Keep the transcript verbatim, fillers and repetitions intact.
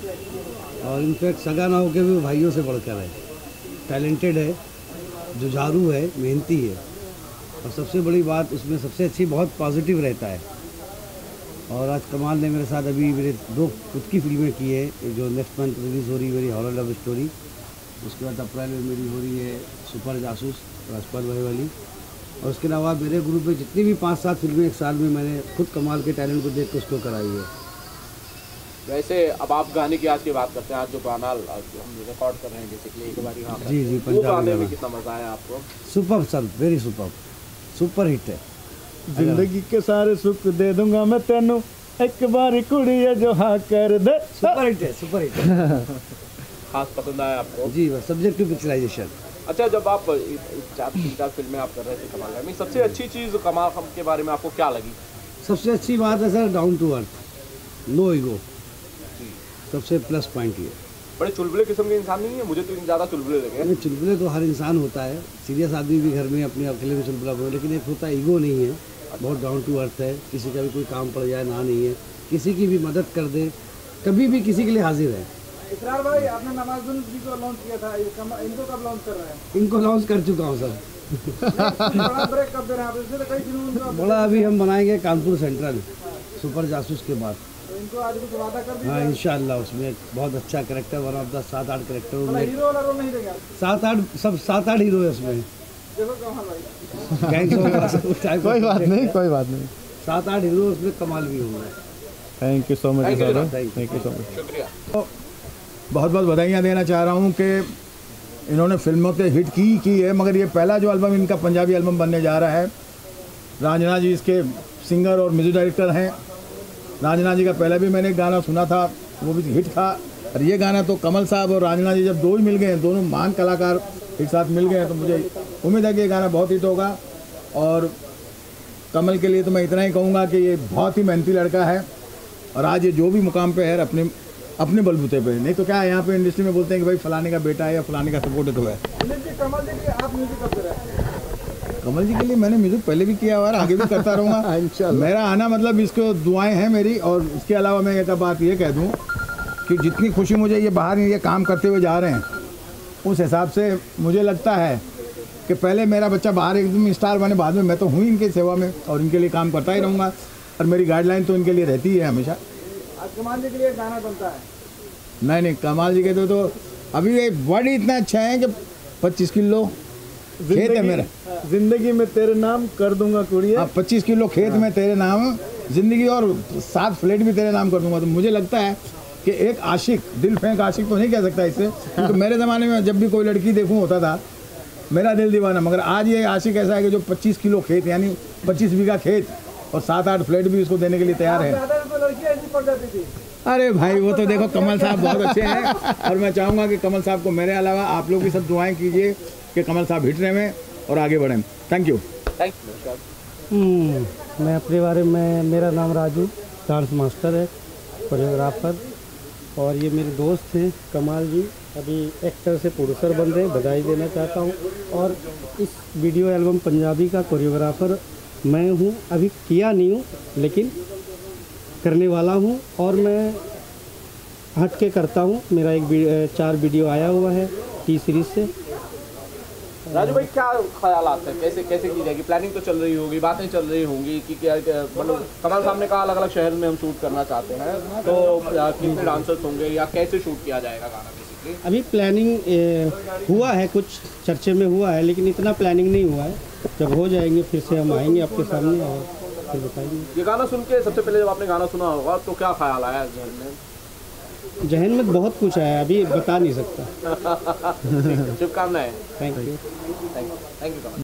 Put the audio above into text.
और इनफैक्ट सगा ना होकर भी भाइयों से बढ़कर है, टैलेंटेड है, जुझारू है, मेहनती है, और सबसे बड़ी बात उसमें सबसे अच्छी बहुत पॉजिटिव रहता है। और आज कमाल ने मेरे साथ अभी मेरे दो खुद की फिल्में की है, जो नेक्स्ट मंथ रिलीज़ हो रही है मेरी हॉरर लव स्टोरी, उसके बाद अप्रैल में मेरी हो रही है सुपर जासूस राजपाल भाई वाली, और उसके अलावा मेरे ग्रुप में जितनी भी पाँच सात फिल्में एक साल में मैंने खुद कमाल के टैलेंट को देख कर उसको कराई है। वैसे अब आप गाने की आज की बात करते हैं, आज जो गाना हम रिकॉर्ड कर रहे हैं बेसिकली एक बार यहाँ जी जी पंजाबी गाने में कितना मजा आया आपको? Super sir, very super, super hit है। जिंदगी के सारे सुख दे दूंगा मैं तेनू, एक बार कुड़ी है जो हाँ कर दे। सुपर हिट है, सुपर हिट है। खास पसंद आया आपको? जी बस, सब्जेक्ट टू पिक्चराइजेशन। अच्छा, जब आप चार तीन चार फिल्में आप कर रहे थे कमाल में, सबसे अच्छी चीज़ कमाल के बारे में आपको क्या लगी? सबसे अच्छी बात है sir, down to earth, no ego, सबसे प्लस पॉइंट ये। बड़े चुलबुले किस्म के इंसान नहीं है, मुझे तो ज़्यादा चुलबुले लगे। नहीं, चुलबुले तो हर इंसान होता है, सीरियस आदमी भी घर में अपने अकेले में चुलबुला हो, लेकिन एक होता है ईगो नहीं है, बहुत डाउन टू अर्थ है, किसी का भी कोई काम पड़ जाए ना नहीं है, किसी की भी मदद कर दे, कभी भी किसी के लिए हाजिर है। इकरार भाई, आपने नवाजुद्दीन जी को लॉन्च किया था, इनको कब लॉन्च कर रहे हैं? इनको लॉन्च कर चुका हूँ सर। बड़ा ब्रेक कब दे रहे हैं आप? इससे तो कई फिल्मों बड़ा अभी हम बनाएंगे कानपुर सेंट्रल सुपर जासूस के बाद। तो इनको आज कुछ वादा कर दिया? हाँ इंशाल्लाह, उसमें बहुत अच्छा कैरेक्टर, वन ऑफ द सात आठ कैरेक्टर में, हीरो वाला रोल नहीं देगा? सात आठ सब सात आठ हीरो है उसमें। देखो कमाल भाई, गैंग्स कोई बात नहीं, कोई बात नहीं, सात आठ हीरो उसमें कमाल भी होंगे। Thank you so much Thank you, sir, sir. Thank you so much, शुक्रिया। बहुत बहुत बधाइयाँ देना चाह रहा हूँ कि इन्होंने फिल्मों के हिट की की है, मगर ये पहला जो एल्बम इनका पंजाबी एल्बम बनने जा रहा है। रांझना जी इसके सिंगर और म्यूजिक डायरेक्टर हैं। रांझना जी का पहले भी मैंने एक गाना सुना था, वो भी हिट था, और ये गाना तो कमल साहब और रांझना जी जब दो ही मिल गए हैं, दोनों महान कलाकार एक साथ मिल गए हैं, तो मुझे उम्मीद है कि ये गाना बहुत हिट होगा। और कमल के लिए तो मैं इतना ही कहूँगा कि ये बहुत ही मेहनती लड़का है, और आज ये जो भी मुकाम पे है अपने अपने बलबूते पे, नहीं तो क्या है यहाँ पे इंडस्ट्री में बोलते हैं कि भाई फलाने का बेटा है या फलाने का सपोर्ट है, तो है। कमल जी के आप म्यूजिक कब दे रहे हैं? कमल जी के लिए मैंने म्यूजिक पहले भी किया हुआ है, आगे भी करता रहूँगा। मेरा आना मतलब इसको दुआएं हैं मेरी, और इसके अलावा मैं एक बात ये कह दूँ कि जितनी खुशी मुझे ये बाहर ये काम करते हुए जा रहे हैं, उस हिसाब से मुझे लगता है कि पहले मेरा बच्चा बाहर एकदम स्टार बने, बाद में मैं तो हूँ इनकी सेवा में और इनके लिए काम करता ही रहूँगा, और मेरी गाइडलाइन तो इनके लिए रहती है हमेशा। आज कमाल जी के लिए गाना बनता है? नहीं नहीं, कमाल जी के तो, तो अभी ये बॉडी इतना अच्छा है कि पच्चीस किलो खेत है मेरा। जिंदगी में तेरे नाम कर दूंगा कुड़िया। हाँ, पच्चीस किलो खेत में तेरे नाम जिंदगी, और सात फ्लैट भी तेरे नाम कर दूंगा। तो मुझे लगता है कि एक आशिक, दिल फेंक आशिक तो नहीं कह सकता इससे, क्योंकि तो मेरे ज़माने में जब भी कोई लड़की देखूँ होता था मेरा दिल दीवाना, मगर आज ये आशिक ऐसा है कि जो पच्चीस किलो खेत यानी पच्चीस बीघा खेत और सात आठ फ्लैट भी उसको देने के लिए तैयार है। अरे भाई वो तो देखो, कमल साहब बहुत अच्छे हैं, और मैं चाहूँगा कि कमल साहब को मेरे अलावा आप लोग भी सब दुआएं कीजिए कि कमल साहब हिट रहे में और आगे बढ़ें। Thank you. Thank you. मैं अपने बारे में, मेरा नाम राजू, डांस मास्टर है, कोरियोग्राफर, और ये मेरे दोस्त हैं कमाल जी, अभी एक्टर से प्रोड्यूसर बन रहे हैं, बधाई देना चाहता हूँ। और इस वीडियो एल्बम पंजाबी का कोरियोग्राफर मैं हूँ, अभी किया नहीं हूँ लेकिन करने वाला हूँ, और मैं हट के करता हूँ। मेरा एक चार वीडियो आया हुआ है टी सीरीज से। राजू भाई, क्या ख्याल आते हैं, कैसे कैसे की जाएगी? प्लानिंग तो चल रही होगी, बातें चल रही होंगी कि क्या, मतलब कमल साहब ने कहा अलग अलग शहर में हम शूट करना चाहते हैं, तो कितने डांसर्स होंगे या कैसे शूट किया जाएगा गाना? बेसिकली अभी प्लानिंग हुआ है, कुछ चर्चे में हुआ है, लेकिन इतना प्लानिंग नहीं हुआ है। जब हो जाएंगे फिर से हम आएंगे आपके सामने और फिर बताएंगे। ये गाना सुन के सबसे पहले जब आपने गाना सुना होगा तो क्या ख्याल आया जहन में? जहन में बहुत कुछ आया, अभी बता नहीं सकता। शुभकामनाएं। Thank you, thank you, thank you.